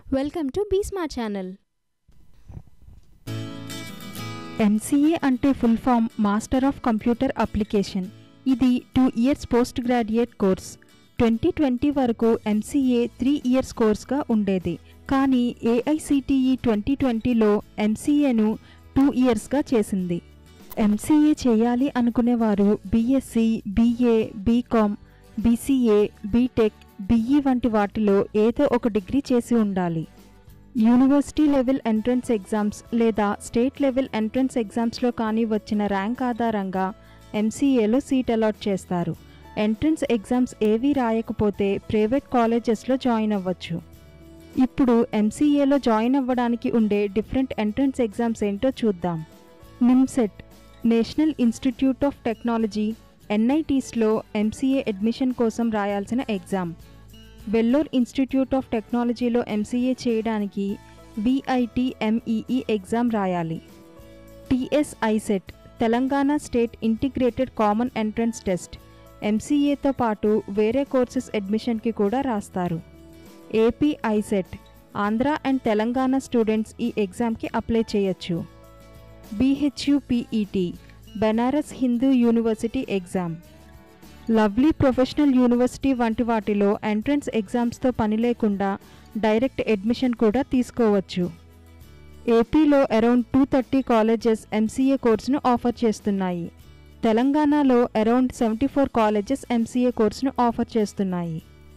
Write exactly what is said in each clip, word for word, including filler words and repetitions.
Welcome to be smart channel. MCA అంటే full form master of computer application. ఇది two years post graduate course. Twenty twenty వరకు MCA three years కోర్స్గా ఉండేది. కానీ AICTE twenty ట్వంటీలో ఎంసీఏను two ఇయర్స్గా చేసింది. ఎంసీఏ చేయాలి అనుకునేవారు BSc, BA, BCom, BCA, BTech, BE వంటి వాటిలో ఏదో ఒక డిగ్రీ చేసి ఉండాలి. యూనివర్సిటీ లెవెల్ ఎంట్రన్స్ ఎగ్జామ్స్ లేదా స్టేట్ లెవెల్ ఎంట్రన్స్ ఎగ్జామ్స్లో కానీ వచ్చిన ర్యాంక్ ఆధారంగా ఎంసీఏలో సీట్ అలాట్ చేస్తారు. ఎంట్రన్స్ ఎగ్జామ్స్ ఏవీ రాయకపోతే ప్రైవేట్ కాలేజెస్లో జాయిన్ అవ్వచ్చు. ఇప్పుడు ఎంసీఏలో జాయిన్ అవ్వడానికి ఉండే డిఫరెంట్ ఎంట్రన్స్ ఎగ్జామ్స్ ఏంటో చూద్దాం. NIMCET, national institute of technology, ఎన్ఐటీస్లో ఎంసీఏ అడ్మిషన్ కోసం రాయాల్సిన ఎగ్జామ్. వెల్లోర్ ఇన్స్టిట్యూట్ ఆఫ్ టెక్నాలజీలో ఎంసీఏ చేయడానికి విఐటిఎంఈఈ ఎగ్జామ్ రాయాలి. TSICET, Telangana state integrated common entrance test. ఎంసీఏతో పాటు వేరే కోర్సెస్ అడ్మిషన్కి కూడా రాస్తారు. AP ICET, Andhra and Telangana students ఈ ఎగ్జామ్కి అప్లై చేయొచ్చు. BHUPET, Banaras Hindu university exam. Lovely professional university వంటి వాటిలో ఎంట్రన్స్ ఎగ్జామ్స్తో పని లేకుండా డైరెక్ట్ అడ్మిషన్ కూడా తీసుకోవచ్చు. ఏపీలో around two thirty colleges MCA కోర్సును ఆఫర్ చేస్తున్నాయి. తెలంగాణలో around seventy four colleges MCA కోర్సును ఆఫర్ చేస్తున్నాయి.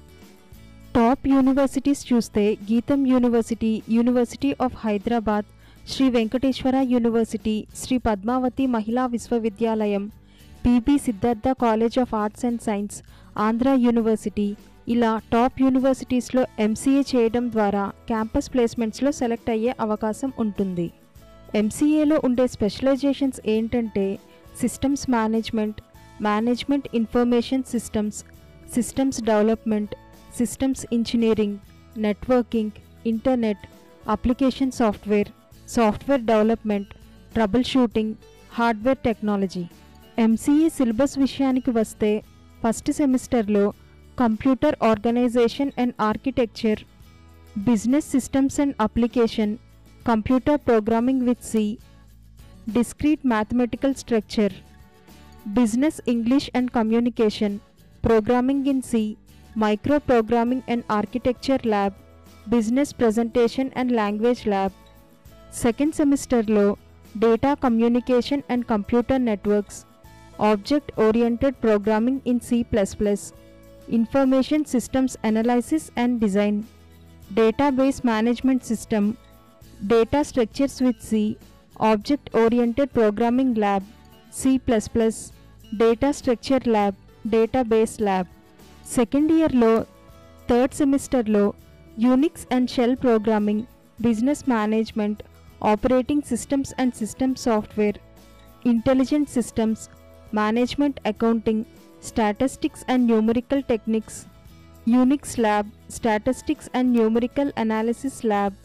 టాప్ యూనివర్సిటీస్ చూస్తే Gitam university, university of Hyderabad, Shri Venkateswara university, Shri Padmavati Mahila Vishwavidyalayam, PB Siddhartha college of arts and science, Andhra university. ఇలా టాప్ యూనివర్సిటీస్లో ఎంసీఏ చేయడం ద్వారా క్యాంపస్ ప్లేస్మెంట్స్లో సెలెక్ట్ అయ్యే అవకాశం ఉంటుంది. ఎంసీఏలో ఉండే స్పెషలైజేషన్స్ ఏంటంటే systems management, management information systems, systems development, systems engineering, networking, internet, application software, software development, troubleshooting, hardware technology. MCA syllabus విషయానికి వస్తే ఫస్ట్ సెమిస్టర్లో computer organisation and architecture, business systems and application, computer programming with C, discrete mathematical structure, business English and communication, programming in C, micro programming and architecture lab, business presentation and language lab. Second సెమిస్టర్లో data communication and computer networks, object oriented programming in C plus plus, information systems analysis and design, database management system, data structures with C, object oriented programming lab, C plus plus, data structure lab, database lab. Second ఇయర్లో third సెమిస్టర్లో Unix and shell programming, business management, operating systems and system software, intelligent systems, management accounting, statistics and numerical techniques, Unix lab, statistics and numerical analysis lab.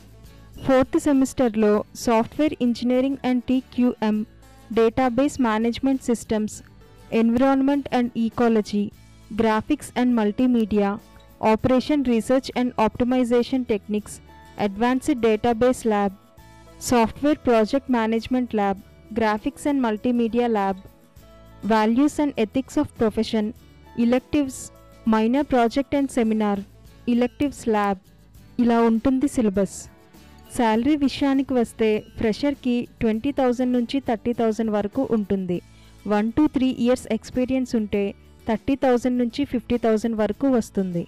Fourth సెమిస్టర్లో software engineering and TQM, database management systems, environment and ecology, graphics and multimedia, operation research and optimisation techniques, advanced database lab, software project management lab, graphics and multimedia lab, values and ethics of profession, electives, minor project and seminar, electives lab. ఇలా ఉంటుంది syllabus. Salary విషయానికి వస్తే ఫ్రెషర్కి twenty thousand నుంచి thirty thousand వరకు ఉంటుంది. One to three years experience ఉంటే thirty thousand నుంచి ఫిఫ్టీ థౌజండ్ వరకు వస్తుంది.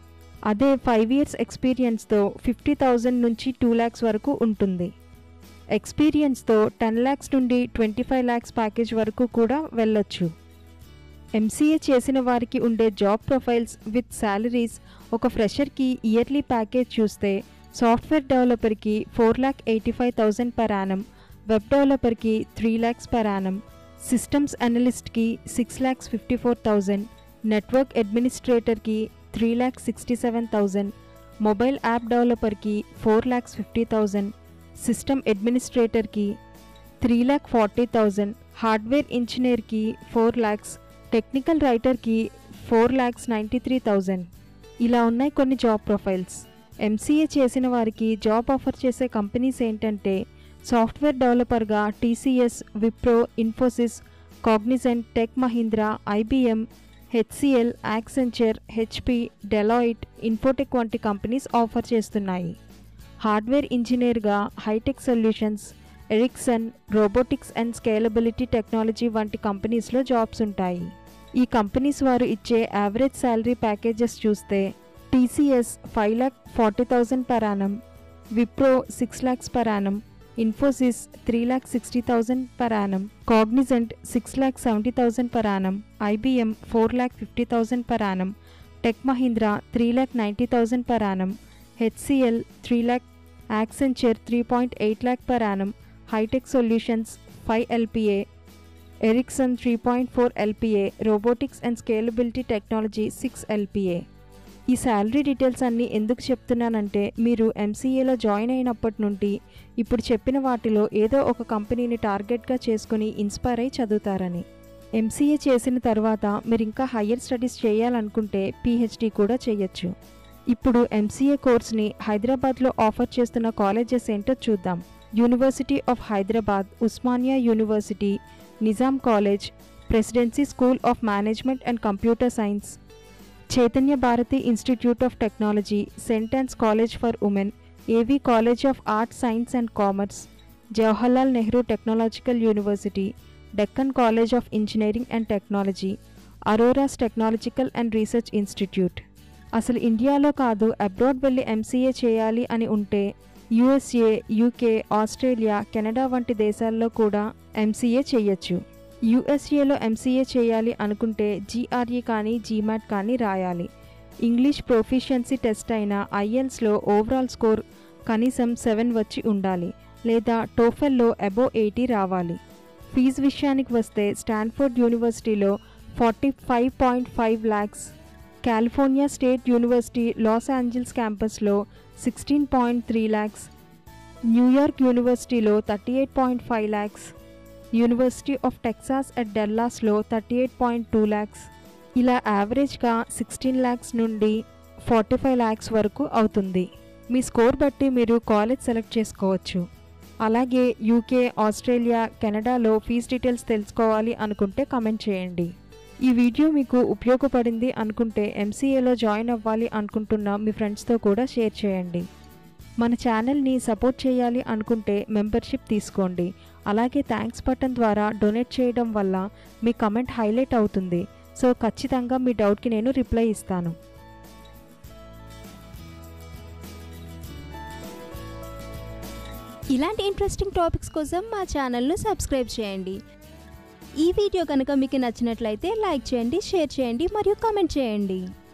అదే ఫైవ్ ఇయర్స్ ఎక్స్పీరియన్స్తో ఫిఫ్టీ థౌజండ్ నుంచి టూ ల్యాక్స్ వరకు ఉంటుంది. ఎక్స్పీరియన్స్తో టెన్ ల్యాక్స్ నుండి ట్వంటీ ఫైవ్ ల్యాక్స్ ప్యాకేజ్ వరకు కూడా వెళ్ళొచ్చు. ఎంసీఏ చేసిన వారికి ఉండే జాబ్ ప్రొఫైల్స్ విత్ శాలరీస్. ఒక ఫ్రెషర్కి ఇయర్లీ ప్యాకేజ్ చూస్తే సాఫ్ట్వేర్ డెవలపర్కి four lakh eighty five thousand per annum, web డెవలపర్కి three lakhs per annum, systems అనలిస్ట్కి six lakhs fifty four thousand, network అడ్మినిస్ట్రేటర్కి three lakhs sixty seven thousand, mobile app డెవలపర్కి four lakhs fifty thousand, system అడ్మినిస్ట్రేటర్కి three lakh forty thousand, hardware ఇంజనీర్కి four lakhs, technical రైటర్కి four lakhs ninety three thousand. ఇలా ఉన్నాయి కొన్ని జాబ్ ప్రొఫైల్స్. ఎంసీఏ చేసిన వారికి జాబ్ ఆఫర్ చేసే కంపెనీస్ ఏంటంటే సాఫ్ట్వేర్ డెవలపర్గా TCS, Wipro, Infosys, Cognizant, Tech Mahindra, IBM, HCL, Accenture, HP, Deloitte, Infotech వంటి కంపెనీస్ ఆఫర్ చేస్తున్నాయి. హార్డ్వేర్ ఇంజనీర్గా hitech solutions, Ericsson, robotics and scalability technology వంటి కంపెనీస్లో జాబ్స్ ఉంటాయి. ఈ కంపెనీస్ వారు ఇచ్చే యావరేజ్ శాలరీ ప్యాకేజెస్ చూస్తే TCS five lakh forty thousand per annum, Wipro six lakhs per annum, Infosys three lakh sixty thousand per annum, Cognizant six lakh seventy thousand per annum, IBM four lakh fifty thousand per annum, Tech Mahindra three lakh ninety thousand per annum, HCL three lakh, Accenture three point eight lakh per annum, hitech solutions five LPA, Ericsson three point four LPA, robotics and scalability technology six LPA. ఈ salary details అన్నీ ఎందుకు చెప్తున్నానంటే మీరు ఎంసీఏలో join అయినప్పటి నుండి ఇప్పుడు చెప్పిన వాటిలో ఏదో ఒక కంపెనీని టార్గెట్గా చేసుకుని ఇన్స్పైర్ అయి చదువుతారని. ఎంసీఏ చేసిన తర్వాత మీరు ఇంకా హయ్యర్ స్టడీస్ చేయాలనుకుంటే పీహెచ్డీ కూడా చేయొచ్చు. ఇప్పుడు ఎంసీఏ కోర్స్ని హైదరాబాద్లో ఆఫర్ చేస్తున్న కాలేజెస్ ఏంటో చూద్దాం. University of Hyderabad, Osmania university, Nizam college, presidency school of management and computer science, Chaitanya Bharathi institute of technology, saint Ann's college for women, AV college of arts, science and commerce, Jawaharlal Nehru technological university, Deccan college of engineering and technology, Aurora's technological and research institute. అసలు ఇండియాలో కాదు abroad వెళ్ళి MCA చేయాలి అని ఉంటే USA, UK, Australia, Canada వంటి దేశాల్లో కూడా ఎంసీఏ చేయొచ్చు. యూఎస్ఏలో ఎంసీఏ చేయాలి అనుకుంటే జీఆర్ఈ కానీ జీమాట్ కానీ రాయాలి. ఇంగ్లీష్ ప్రొఫిషియన్సీ టెస్ట్ అయిన ఐఎల్స్లో ఓవరాల్ స్కోర్ కనీసం సెవెన్ వచ్చి ఉండాలి, లేదా టోఫెల్లో అబోవ్ ఎయిటీ రావాలి. ఫీజు విషయానికి వస్తే స్టాన్ఫోర్డ్ యూనివర్సిటీలో forty five point five lakhs, California state university Los Angeles క్యాంపస్లో sixteen point three lakhs, New York యూనివర్సిటీలో thirty eight point five lakhs, university of Texas at డల్లాస్లో thirty eight point two lakhs, ఇలా యావరేజ్గా సిక్స్టీన్ ల్యాక్స్ నుండి ఫార్టీ ఫైవ్ ల్యాక్స్ వరకు అవుతుంది. మీ స్కోర్ బట్టి మీరు కాలేజ్ సెలెక్ట్ చేసుకోవచ్చు. అలాగే యూకే, ఆస్ట్రేలియా, కెనడాలో ఫీజ్ డీటెయిల్స్ తెలుసుకోవాలి అనుకుంటే కమెంట్ చేయండి. ఈ వీడియో మీకు ఉపయోగపడింది అనుకుంటే ఎంసీఏలో జాయిన్ అవ్వాలి అనుకుంటున్న మీ ఫ్రెండ్స్తో కూడా షేర్ చేయండి. మన ఛానల్ని సపోర్ట్ చేయాలి అనుకుంటే మెంబర్షిప్ తీసుకోండి. అలాగే థ్యాంక్స్ బటన్ ద్వారా డొనేట్ చేయడం వల్ల మీ కమెంట్ హైలైట్ అవుతుంది. సో ఖచ్చితంగా మీ డౌట్కి నేను రిప్లై ఇస్తాను. ఇలాంటి ఇంట్రెస్టింగ్ టాపిక్స్ కోసం మా ఛానల్ను సబ్స్క్రైబ్ చేయండి. ఈ వీడియో కనుక మీకు నచ్చినట్లయితే లైక్ చేయండి, షేర్ చేయండి మరియు కామెంట్ చేయండి.